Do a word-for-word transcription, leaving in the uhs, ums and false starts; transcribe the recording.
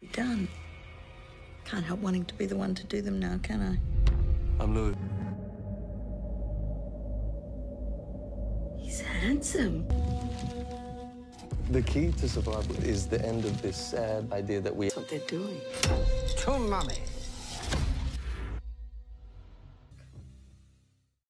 Done. Can't help wanting to be the one to do them now, can I? I'm Louis. He's handsome. The key to survival is the end of this sad idea that we... That's what they're doing. To mummy.